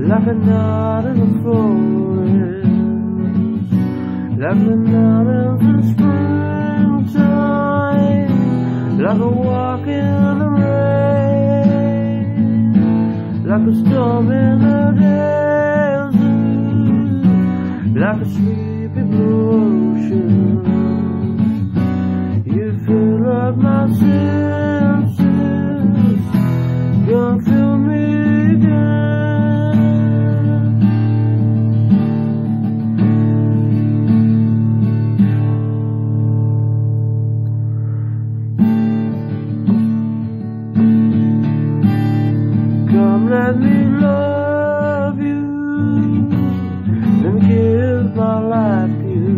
like a knot in the forest, like a knot in the springtime, like a walk in the rain, like a storm in the desert, like a sleepy blue ocean. You fill up my senses, don't fill me again. Come, let me love you, let me give my life to you,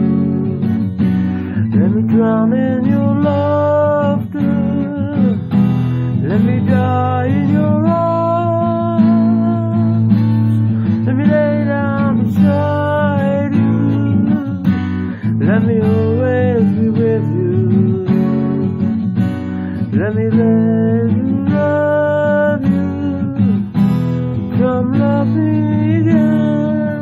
let me drown in your laughter, let me die in your arms, let me lay down beside you, let me always be with you, let me let you love you, come love me again.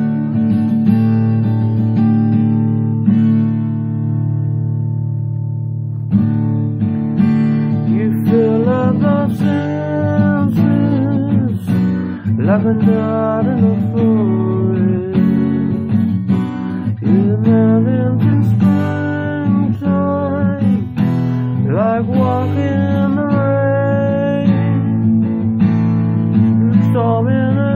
You fill up my senses like a knot in the forest. You melt into springtime, like walking in the rain, storm in the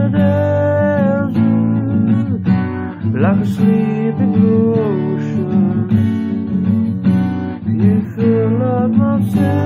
desert, like a sleepy blue ocean. You fill up my senses